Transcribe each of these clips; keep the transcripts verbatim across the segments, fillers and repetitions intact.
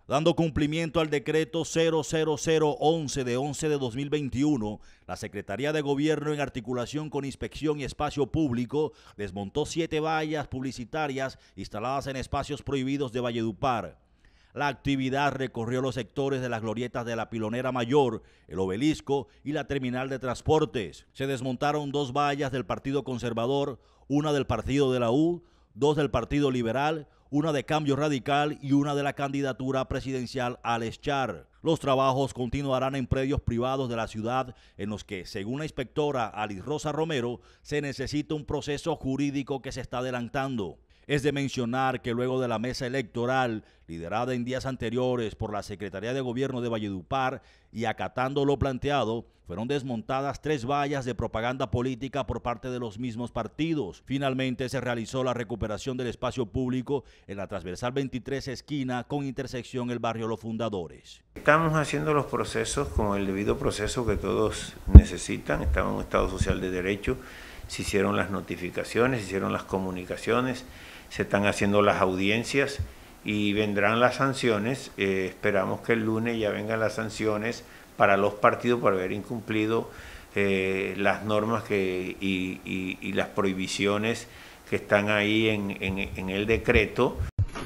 Dando cumplimiento al decreto cero cero cero once de once de dos mil veintiuno, la Secretaría de Gobierno, en articulación con Inspección y Espacio Público, desmontó siete vallas publicitarias instaladas en espacios prohibidos de Valledupar. La actividad recorrió los sectores de las glorietas de la Pilonera Mayor, el Obelisco y la terminal de transportes. Se desmontaron dos vallas del Partido Conservador, una del Partido de la U, dos del Partido Liberal, una de Cambio Radical y una de la candidatura presidencial Alex Char. Los trabajos continuarán en predios privados de la ciudad en los que, según la inspectora Alice Rosa Romero, se necesita un proceso jurídico que se está adelantando. Es de mencionar que luego de la mesa electoral, liderada en días anteriores por la Secretaría de Gobierno de Valledupar y acatando lo planteado, fueron desmontadas tres vallas de propaganda política por parte de los mismos partidos. Finalmente se realizó la recuperación del espacio público en la transversal veintitrés esquina con intersección el barrio Los Fundadores. Estamos haciendo los procesos con el debido proceso que todos necesitan. Estamos en un Estado social de derecho. Se hicieron las notificaciones, se hicieron las comunicaciones, se están haciendo las audiencias y vendrán las sanciones. Eh, esperamos que el lunes ya vengan las sanciones para los partidos por haber incumplido eh, las normas que, y, y, y las prohibiciones que están ahí en, en, en el decreto.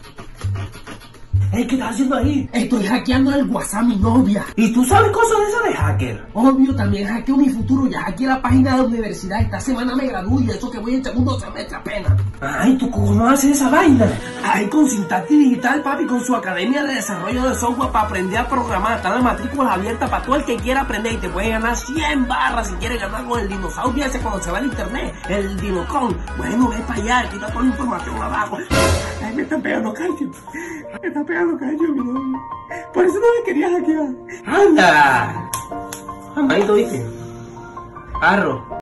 Hey, ¿qué estás haciendo ahí? Estoy hackeando el WhatsApp a mi novia. ¿Y tú sabes cosas de eso de hacker? Obvio, también hackeo mi futuro. Ya hackeé la página de la universidad. Esta semana me gradúo y eso que voy en segundo semestre apenas. Ay, ¿tú cómo haces esa vaina? Ay, con Sintaxis Digital, papi, con su academia de desarrollo de software para aprender a programar. Está la matrícula abierta para todo el que quiera aprender y te puedes ganar cien barras si quieres ganar con el dinosaurio ese cuando se va al internet. El Dinocron. Bueno, ve para allá, aquí está toda la información abajo. Ay, me están pegando calcio. Me está pegando calcio, mi novio. Por eso no me quería hackear. ¡Anda! Amadito, ¿viste? Arro.